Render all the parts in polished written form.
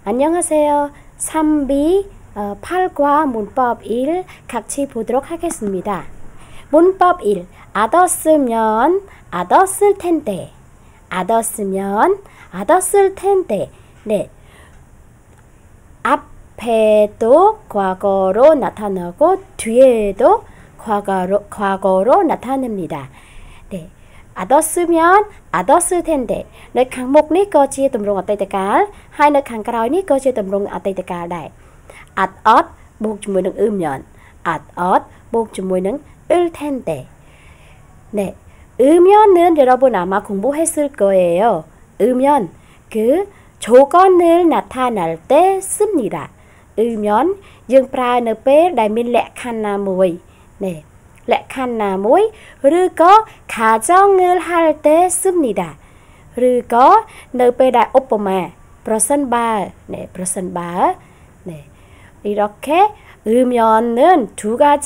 안녕하세요. 3B 8과 문법 1 같이 보도록 하겠습니다. 문법 1. ad었으면 ad었을 텐데. ad었으면 ad었을 텐데. 네. 앞에도 과거로 나타나고 뒤에도 과거로 나타납니다. 네. ad었으면 ad었을 텐데. Nơi kháng mục ní có chia tùm rung ở Tây Tây Cá. Hai nơi kháng cái ní có chia tùm rung ở Tây Tây Cá đây. adot buộcជាមួយនឹង 으면. adot buộcជាមួយនឹង을 텐데. 네. 으면은 여러분 아마 공부했을 거예요. 으면 그 조건을 나타낼 때 씁니다. 으면 dương pra nơiពេលដែលមានលក្ខណៈមួយ 네.លក្ខណៈមួយ ឬក៏가정을 할 때 씁니다. ឬក៏នៅពេលដែលឧបមា ប្រសិនបើ 네, ប្រសិនបើ 네. 이렇게 으면은 두 가지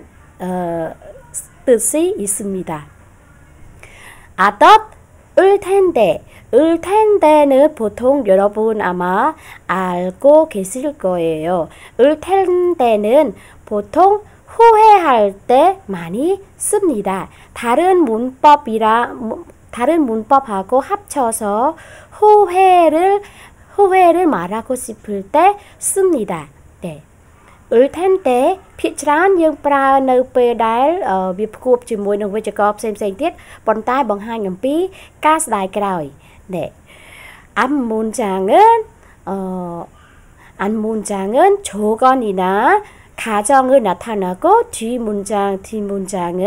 뜻이 있습니다. adot 을 텐데. 을 텐데는 보통 여러분 아마 알고 계실 거예요. 을 텐데는 보통 후회할 때 많이 씁니다. 다른 문법하고 합쳐서 후회를 말하고 싶을 때 씁니다. 네. 을 텐데 ភាគច្រើនយើងប្រើនៅពេលដែលវាផ្គួបជាមួយនឹងវេយ្យាករណ៍ផ្សេងៗទៀតប៉ុន្តែបង្ហាញអំពីការស្ដាយក្រោយ 네. 앞 문장은 조건이나 가정을 나타나고 뒷문장은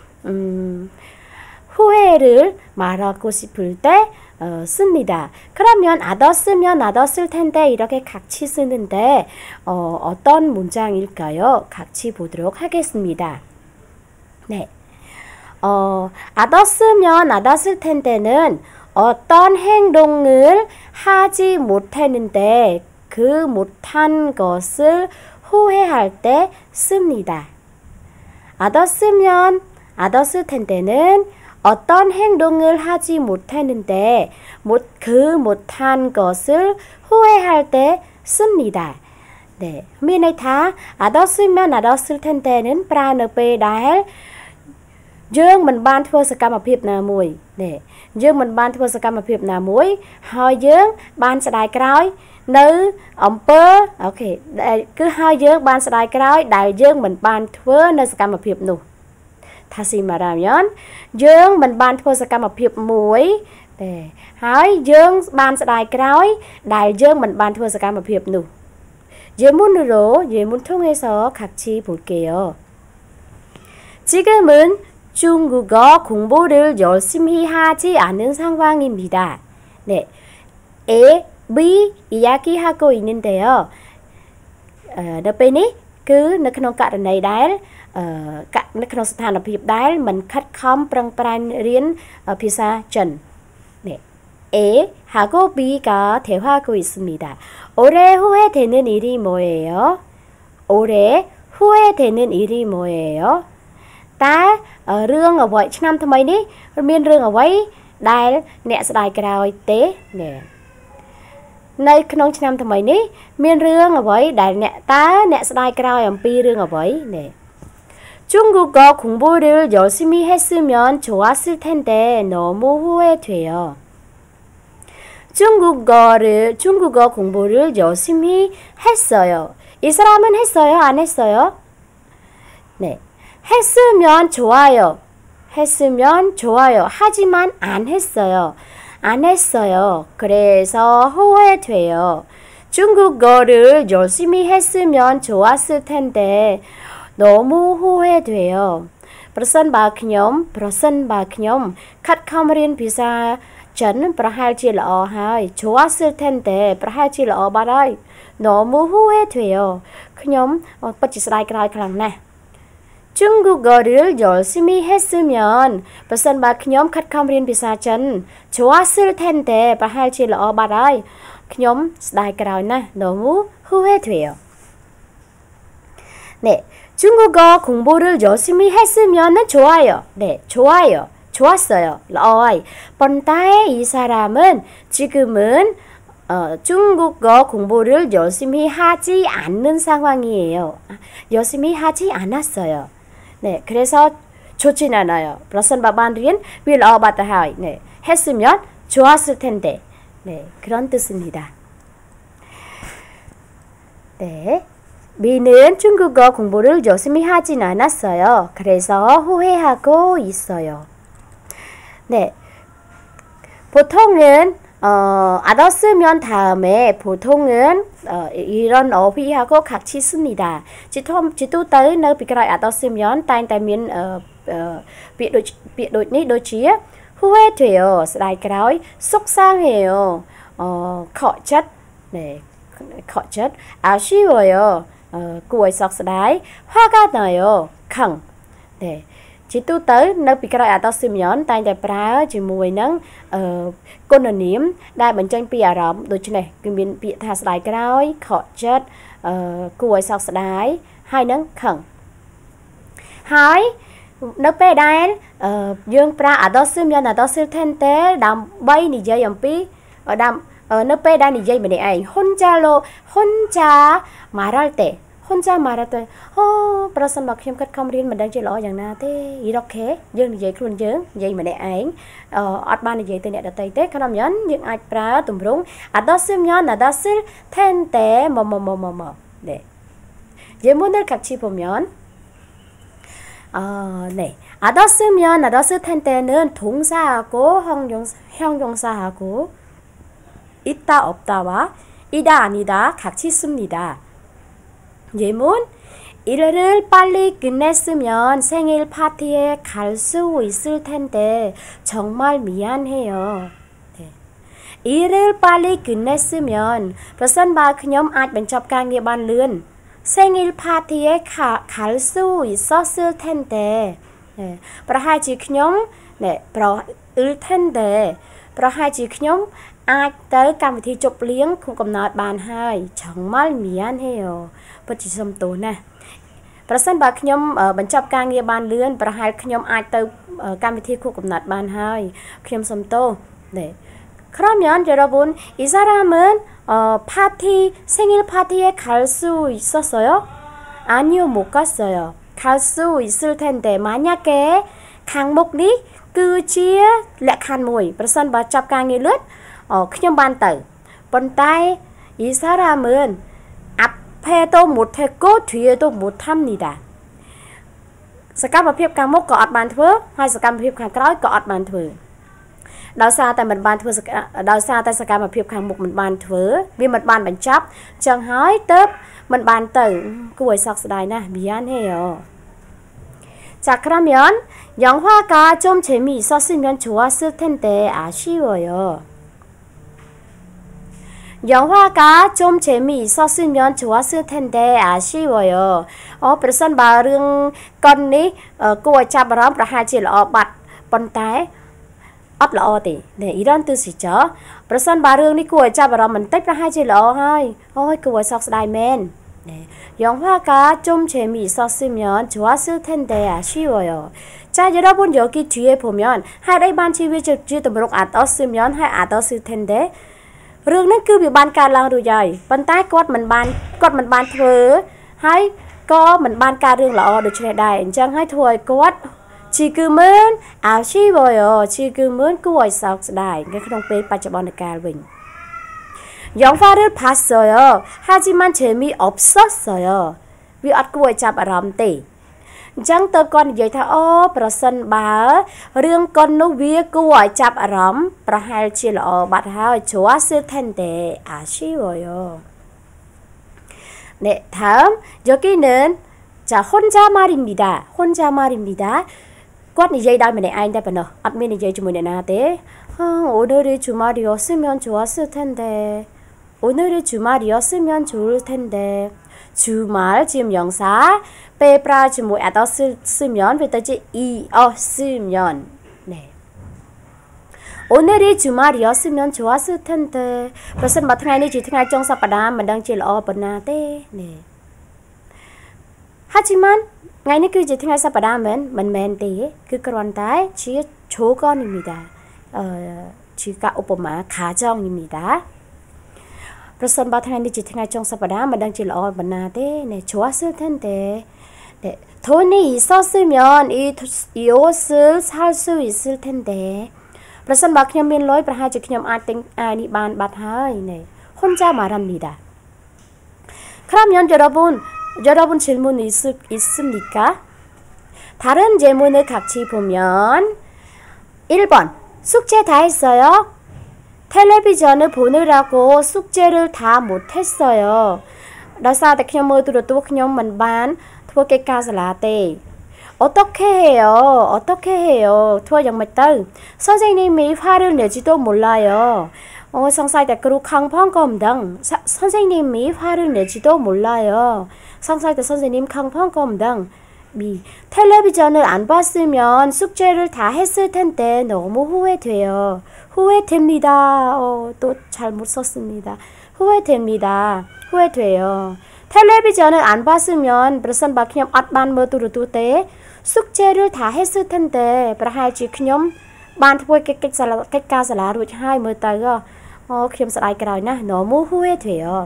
후회를 말하고 싶을 때 씁니다. 그러면 ad었을 텐데 이렇게 같이 쓰는데 어떤 문장일까요? 같이 보도록 하겠습니다. 네. ad었을 텐데는 어떤 행동을 하지 못했는데 그 못한 것을 후회할 때 씁니다. ad었을 텐데는 어떤 행동을 하지 못했는데 그 못한 것을 후회할 때 씁니다. 네. 미네 다 ad었을 텐데는ប្រើនៅពេលដែលយើងមិនបានធ្វើសកម្មភាពណាមួយ 네. យើងមិនបានធ្វើសកម្មភាពណាមួយហើយយើងបានស្ដាយក្រោយនៅអំពើអូខេគឺហើយយើងបានស្ដាយក្រោយដែលយើងមិនបានធ្វើនៅសកម្មភាពនោះ 다시 말하면 យើងមិនបានធ្វើសកម្មភាពមួយ 네. ហើយយើងបានស្ដាយក្រោយដែលយើងមិនបានធ្វើសកម្មភាពនោះ 예문 통해서 같이 볼게요. 지금은 중국어 공부를 열심히 하지 않은 상황입니다. 네. A, B 이야기하고 있는데요.នៅពេលនេះគឺនៅក្នុងករណីដែលនៅក្នុងស្ថានភាពដែលមិនខិតខំប្រឹងប្រែងរៀនភាសាចិន 네. A 하고 B가 대화하고 있습니다. 올해 후회되는 일이 뭐예요? 올해 후회되는 일이 뭐예요? តើរឿងអ្វីឆ្នាំថ្មីនេះមានរឿងអ្វីដែលអ្នកស្ដាយក្រោយទេ 네. នៅក្នុងឆ្នាំថ្មីនេះមានរឿងអ្វីដែលអ្នកស្ដាយក្រោយអំពីរឿងអ្វី 네. 중국어 공부를 열심히 했으면 좋았을 텐데 너무 후회돼요. 중국어 공부를 열심히 했어요. 이 사람은 했어요? 안 했어요? 네. 했으면 좋아요. 하지만 안 했어요. 그래서 후회돼요. 중국어를 열심히 했으면 좋았을 텐데 너무 후회돼요. ប្រសិនបើខ្ញុំខិតខំរៀនភាសាចិនប្រហែលជាល្អហើយ 좋았을 텐데 ប្រហែលជាល្អបាត់ហើយ 너무 후회돼요. ខ្ញុំពិតជាស្ដាយក្រោយខ្លាំងណាស់ 중국어를 열심히 했으면 ប្រសិនបើខ្ញុំខិតខំរៀនភាសាចិន 좋았을 텐데 ប្រហែលជាល្អបាត់ហើយ ខ្ញុំស្ដាយក្រោយណាស់ 너무 후회돼요. 네. 중국어 공부를 열심히 했으면 좋아요. 네, 좋았어요. 러이. 번타의 이 사람은 지금은 중국어 공부를 열심히 하지 않는 상황이에요. 열심히 하지 않았어요. 네, 그래서 좋진 않아요.ប្រសិនបើបានរៀនវាល្អបាត់ទៅហើយ 네, 했으면 좋았을 텐데. 네, 그런 뜻입니다. 네. 미는 중국어 공부를 열심히 하진 않았어요. 그래서 후회하고 있어요. 네. 보통은 알았으면 다음에 보통은 이런 어휘하고 같이 씁니다. 지도 tới nơi bị cái 알았으면 tại tại miền việc đôi chia 후회돼요. đại cái 속상해요. khó chất. 네. khó chất. 아쉬워요. 구워서 썩스다이 화가 나요. 강. 네. 지도 tới nơi bị cái 알았으면 tại tại pra chỉ mùi nắng côn ở niệm đại bản chân pi rộng đối chứ này cái miền bị thà sài cái khó chất cùi sọc sài hai nắng khẩn hai nó pe đai dương pra 알았으면 알았을 텐데 đam bay nị dây ẩm pi ở đam nó pe đai nị dây mà này 혼자 말할 때 혼자 말할 때ប្រសិនបើខ្ញុំគិតខំរៀនមិនដឹងជាល្អយ៉ាងណាទេ이렇게យើងនិយាយខ្លួនយើងនិយាយម្នាក់ឯងអត់បាននិយាយទៅអ្នកដទៃទេក្នុងញ៉ាំយើងអាចប្រើទម្រង់ 알았으면 알았을 텐데 뭐뭐뭐뭐뭐 네. 예문을 같이 보면 네. 알았으면 알았을 텐데는 동사하고 형용사하고 있다 없다와 이다 아니다 같이 씁니다. 예문 일을 빨리 끝냈으면 생일 파티에 갈 수 있을 텐데 정말 미안해요. 네. 일을 빨리 끝냈으면ប្រសិនបើខ្ញុំអាចបញ្ចប់ការងារបានលឿន 생일 파티에 갈 수 있었을 텐데 네. ប្រហែលជាខ្ញុំ 네. 을 텐데 ប្រហែលជាខ្ញុំអាចទៅកម្មវិធីជប់លៀងខួបកំណើតបានហើយ 정말 미안해요. ពិតជាសុំទោសណាស់ ប្រសិនបើខ្ញុំបញ្ចប់ការងារបានលឿនប្រហែលខ្ញុំអាចទៅកម្មវិធីខួបកំណើតបានហើយខ្ញុំសុំទោស 네. 그러면 여러분 이 사람은 생일 파티에 갈 수 있었어요? 아니요, 못 갔어요. 갈 수 있을 텐데 만약에 강목리 그지의 렉한 모이 ប្រសិនបើចាប់ការងារលឿនខ្ញុំបានទៅប៉ុន្តែ 이 사람은 앞에도 못했고 뒤에도 못합니다. សកម្មភាពខាងមុខក៏អត់បានធ្វើហើយសកម្មភាពខាងក្រោយក៏អត់បានធ្វើ ដោយសារតែមិនបានធ្វើដោយសារតែសកម្មភាពខាងមុខមិនបានធ្វើវាមិនបានបញ្ចប់ចឹងហើយទៅមិនបានទៅគួរឲ្យសោកស្ដាយណាស់ 미안해요. 자, 그러면 영화가 좀 재미있었으면 좋았을 텐데 아쉬워요. 영화가 좀 재미있었으면 좋았을 텐데 아쉬워요. ប្រសិនបើរឿងកុននេះគួរឲ្យចាប់អារម្មណ៍ប្រហែលជាល្អបាត់ប៉ុន្តែអត់ល្អទេ 네, 이런 뜻이죠. ប្រសិនបើរឿងនេះគួរឲ្យចាប់អារម្មណ៍បន្តិចប្រហែលជាល្អហើយគួរឲ្យសោកស្ដាយមែន 네. 영화가 좀 재미있었으면 좋았을 텐데 아쉬워요. 자, 여러분 여기 뒤에 보면 하이레이 반치위지 덤록 알았으면 할 알았을 텐데 រឿងនេះគឺវាបានកើតឡើងរួចហើយប៉ុន្តែគាត់មិនបានធ្វើហើយក៏មិនបានកើតរឿងល្អដូចនេះដែរអញ្ចឹងហើយធ្វើឲ្យគាត់ 지금은 아쉬워요. 지금은 그거 있었다이. 그런 때 빠져버리니까វិញ 영화를 봤어요. 하지만 재미없었어요. 위 얻고 잡 아람때. អញ្ចឹងទៅគាត់និយាយថាប្រសិនបើរឿងកុននោះវាគួរឲ្យចាប់អារម្មណ៍ប្រហែលជាល្អបាត់ហើយ 좋았을 텐데 아쉬워요. 네, 다음 여기는 자, 혼자 말입니다. 혼자 말입니다. គាត់និយាយដោយម្នាក់ឯងតែប៉ុណ្ណោះអត់មាននិយាយជាមួយអ្នកណាទេ 오늘이 주말이었으면 좋았을 텐데 오늘이 주말이었으면 좋을 텐데 주말 지금 영사 빼브라 지금 알았으면 그랬더니 이었으면 네. 오늘이 주말이었으면 좋았을 텐데 ប្រសិនបើថ្ងៃនេះជាថ្ងៃចុងសប្តាហ៍មិនដឹងជាល្អប៉ុណ្ណាទេ 네. 하지만 ថ្ងៃនេះគឺជាថ្ងៃសប្តាហ៍មិនមែនទេគឺគ្រាន់តែជា조건입니다. 지가 오빠마 가정입니다. person ba thang ni chỉ thang trong sapada mà đang chỉ lo bận na thế này chúa sư thân thế 네, 돈이 있었으면 이 옷을 살 수 있을 텐데. 그래서 막 그냥 민로이 브라하지 그냥 아니 반 바하이 네. 혼자 말합니다. 그러면 여러분 질문이 있습니까? 다른 질문을 같이 보면 1번 숙제 다 했어요? 텔레비전을 보느라고 숙제를 다 못했어요. 그래서 그냥 뭐들어 또 그냥 만반 thua cái ca là tê 어떻게 해요 thua giống mạch tư 선생님이 화를 내지도 몰라요 상사이 댓글로 강판 검당 선생님이 화를 내지도 몰라요 상사이 때 선생님 강판 검당 미 텔레비전을 안 봤으면 숙제를 다 했을 텐데 너무 후회돼요 후회됩니다 또 잘못 썼습니다 후회돼요 텔레비전을 안 봤으면 무슨 바 그냥 앗반 머두르두 때 숙제를 다 했을 텐데 브라하지 그냥 반 thôi cái ca là rồi hai mươi tới khiêm sai cái rồi nè 너무 후회돼요.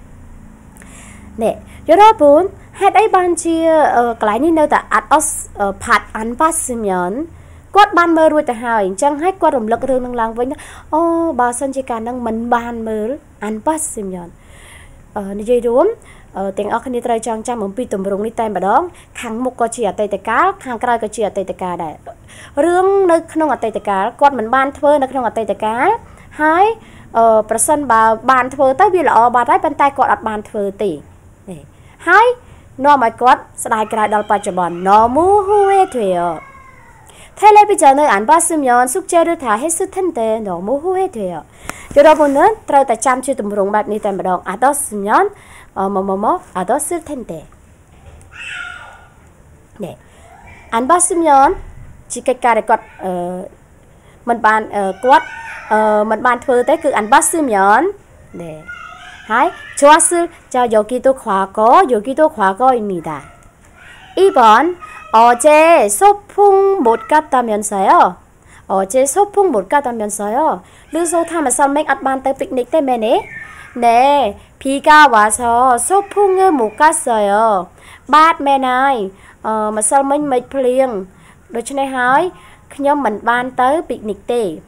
네, 여러분 해дай 반지 cái này nơi ta 팟 안 봤으면 quát ban mơ rồi ta hỏi chẳng hết qua động lực rương năng lang với bà sân chỉ cả năng mình ban mơ 안 봤으면 như vậy đúng tiếng ở khani trai trang trang một pi tụm rung đi tay mà đó kháng một có chỉ ở tay cá kháng cái có chỉ ở tay cá đấy rương nơi không ở tay cá con mình ban thưa nơi không ở tay cá hai person bà ban thưa tới vì là bà đấy bên tay con ở ban thưa tỷ hai nó mà con sai cái đó phải cho bọn nó mua huê thuê 텔레비전을 안 봤으면 숙제를 다 했을 텐데 너무 후회돼요. 여러분은 들어다 잠시 좀 물어봐 니 때문에 알았으면 알았을 텐데. 네. 안 봤으면 chỉ cái quạt mình bàn quạt mình bàn thưa tới cứ 안 봤으면 네. hai 좋았을 자 여기도 과거입니다. 2번 어제 소풍 못 갔다면서요? lưu tham sao make up ban tới picnic 때문에 네 비가 와서 소풍을 못 갔어요. Batman này mà sao mình make 플링 도대체 hỏi 그냥 mình ban tới picnic 때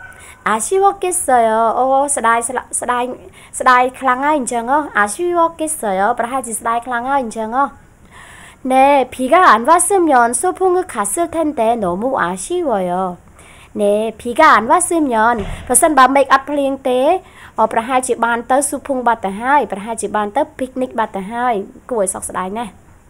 아쉬웠겠어요. 스다이 클랑아 인정어 아쉬웠겠어요. 브라하지 스다이 클랑아 인정어 네, 비가 안 왔으면 소풍을 갔을 텐데 너무 아쉬워요. 네, 비가 안 왔으면 person bà make up liên tế 브라하지 ban tới 소풍 바타 hai 브라하지 ban tới picnic 바타 hai cuối sọc sài nè.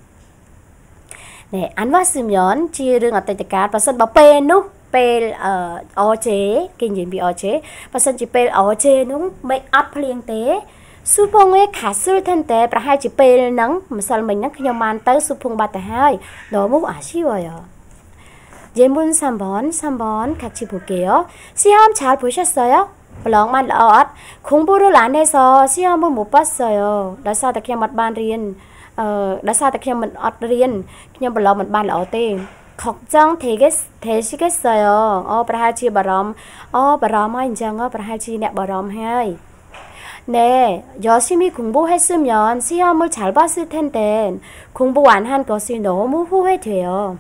네, 안 왔으면 chia riêng ở tay cá person bà pe nút pe 어제 kinh nghiệm bị 어제 person chỉ pe 어제 nút make up liên tế 수풍에 갔을 텐데 브라하지 뺄낭 무살만냥 그냥 만따 수풍 바타 하이 너무 아쉬워요. 질문 3번 같이 볼게요. 시험 잘 보셨어요? 블럭만 어엇 공부를 안 해서 시험을 못 봤어요. 그래서 그냥 맛반 리엔 그래서 그냥 맛 리엔 그냥 블럭 맛반 어때? 걱정 되시겠어요. 브라하지 바람 인정 브라하지 내 바람 하이 네, 열심히 공부했으면 시험을 잘 봤을 텐데 공부 안 한 것이 너무 후회돼요.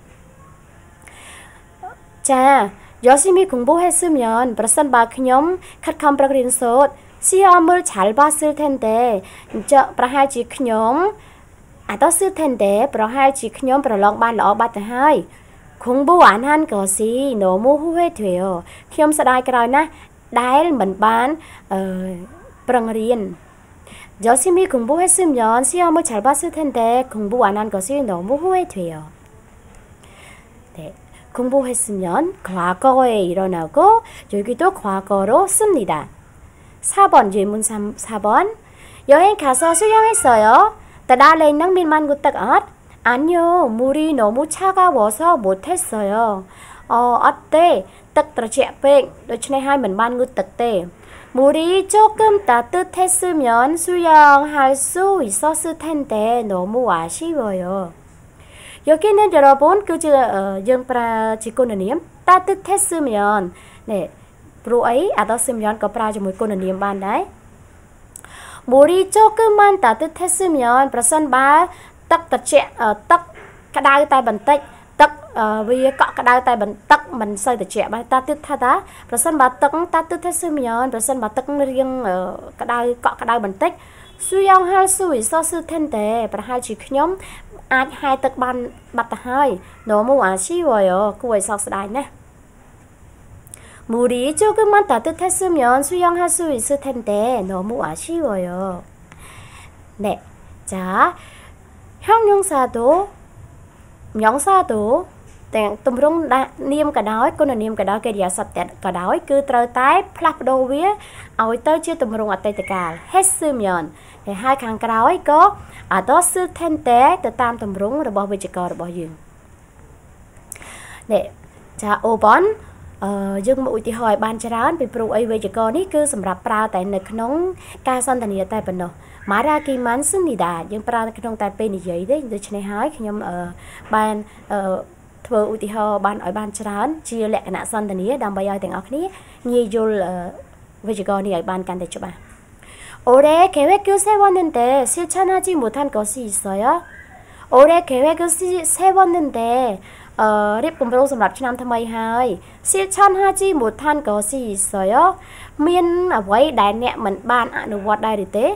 자, 열심히 공부했으면 person bà nhóm khát khom прогрин sốt 시험을 잘 봤을 텐데 브라하지 nhóm 알았을 텐데 브라하지 nhóm 브라롱 ban lọ bắt hai 공부 안 한 것이 너무 후회돼요. nhóm sẽ đai cái rồi nè đái mình ban 프랑리엔 열심히 공부했으면 시험을 잘 봤을 텐데 공부 안 한 것이 너무 후회돼요. 네, 공부했으면 과거에 일어나고 여기도 과거로 씁니다. 4번 질문 4번 여행 가서 수영했어요. 따라lên nước miền Man 구딱 엇 아니요 물이 너무 차가워서 못했어요. 어때 딱ត្រជាក់ ពេក ដូច្នេះហើយមិនបានងូតទឹកទេ 물이 조금 따뜻했으면 수영할 수 있었을 텐데 너무 아쉬워요. 여기는 여러분 그저 영프라 지코느님 따뜻했으면 네, 브로에이 아더스면 거프라 좀 코느님 반다이 물이 조금만 따뜻했으면ប្រសិនបើ ទឹកត្រជាក់ទឹកក្តៅតែបន្តិចទឹកវាកក់ក្តៅតែបន្តិចមិនសូវត្រជាក់បានតាទៀតថាប្រសិនបើទឹកតាទៀតថាស៊ឺមីយ៉នប្រសិនបើទឹករៀងក្តៅកក់ក្តៅបន្តិចស៊ូយ៉ងហាល់ស៊ូយសស៊ឺថេនទេប្រហែលជាខ្ញុំអាចហាយទឹកបានបាត់ទៅហើយ너무 아쉬워요គួរឲ្យសោកស្ដាយណាស់물이 조금만 따뜻했으면 수영할 수 있을 텐데 너무 아쉬워요. 네, 자, 형용사도 명사도ទម្រង់នាមក៏ដោយគុណនាមក៏ដោយកិរិយាសព្ទក៏ដោយគឺត្រូវតែផ្លាស់ប្ដូរវាឲ្យទៅជាទម្រង់អតីតកាល 했으면 ហើយខាងក្រោយក៏ ados을 텐데 ទៅតាមទម្រង់របស់វេយ្យាករណ៍របស់យើង 네, 자, 5번យើងមកឧទាហរណ៍ឲ្យបានច្រើនពីព្រោះអីវេយ្យាករណ៍នេះគឺសម្រាប់ប្រើតែនៅក្នុងការសន្ទនាតែប៉ុណ្ណោះ Marakiman Sunida យើងប្រើនៅក្នុងតែពេលនិយាយទេដូច្នេះហើយខ្ញុំបានធ្វើឧទាហរណ៍បានឲ្យបានច្រើនជាលក្ខណៈសន្ទនាដើម្បីឲ្យទាំងអស់គ្នាងាយយល់វេយ្យាករណ៍នេះឲ្យបានកាន់តែច្បាស់ 올해 계획을 세웠는데 실천하지 못한 것이 있어요. 올해 계획을 세웠는데 រៀបគម្រោងសម្រាប់ឆ្នាំថ្មីហើយ 실천하지 못한 것이 있어요. មានអ្វីដែលអ្នកមិនបានអនុវត្តដែរឬទេ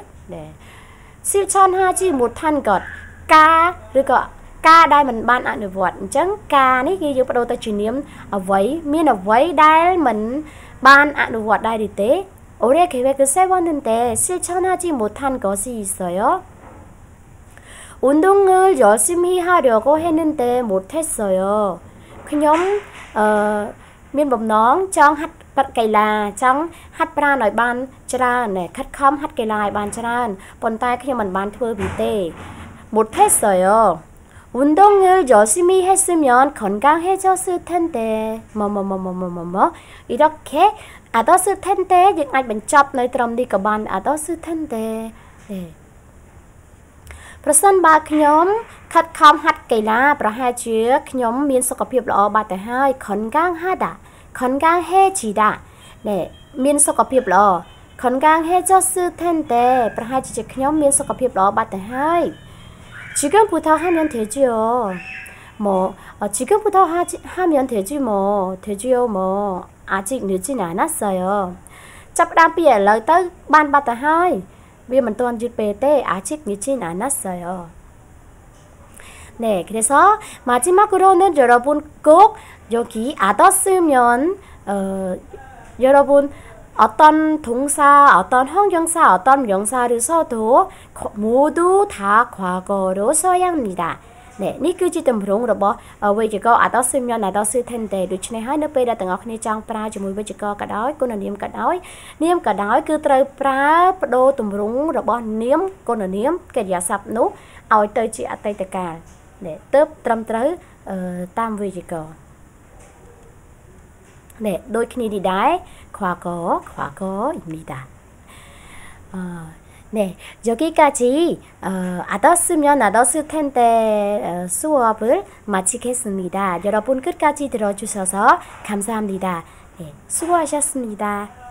실천하지 못한 것 ការឬក៏ការដែលមិនបានអនុវត្តអញ្ចឹងការនេះគេយើងបដូរទៅជានាមអ្វីមានអ្វីដែលមិនបានអនុវត្តដែរឬទេ 올해 계획을 세웠는데 실천하지 못한 것이 있어요. 운동을 열심히 하려고 했는데 못했어요. ខ្ញុំមានបំណងចង់ហាត់កីឡាចង់ហាត់ប្រាណឲ្យបានច្រើនខិតខំហាត់កីឡាឲ្យបានច្រើនប៉ុន្តែខ្ញុំមិនបានធ្វើវាទេ 못했어요. 운동을 열심히 했으면 건강해졌을 텐데 이렇게 ados을 텐데 យើងអាចបញ្ចប់នៅត្រឹមនេះក៏បាន ados을 텐데 ប្រសិនបើខ្ញុំខិតខំហាត់កីឡាប្រហែលជាខ្ញុំមានសុខភាពល្អបាត់ទៅហើយ 건강해지다 មានសុខភាពល្អ 건강해졌을 텐데 ប្រហែលជាខ្ញុំមានសុខភាពល្អបាត់ទៅហើយ 지금부터 하면 되지요. 뭐 지금부터 하면 되지 뭐 되지요 뭐 아직 늦진 않았어요. ចាប់ផ្ដើមពីឥឡូវទៅបានបាត់ទៅហើយវាមិនទាន់យឺតពេកទេ 아직 늦진 않았어요. 네, 그래서 마지막으로는 여러분 꼭 여기 ad었으면 여러분 어떤 동사, 어떤 형용사, 어떤 명사를 써도 모두 다 과거로 써야 합니다. 네, នេះគឺជាទម្រង់របស់វេយ្យាករណ៍ ados으면 ados을 텐데 ដូច្នេះហើយនៅពេលដែលទាំងអស់គ្នាចង់ប្រើជាមួយវេយ្យាករណ៍ក៏ដោយគុណនាមក៏ដោយនាមក៏ដោយគឺត្រូវប្រើបដូរទម្រង់របស់នាមគុណនាមកិរិយាសព្ទនោះឲ្យទៅជាអតីតកាលទើបត្រឹមត្រូវតាមវេយ្យាករណ៍ 네, ដូចគ្នានេះដែរ 과거입니다. 네, 여기까지 ad었으면 ad었을 텐데 수업을 마치겠습니다. 여러분 끝까지 들어주셔서 감사합니다. 네, 수고하셨습니다.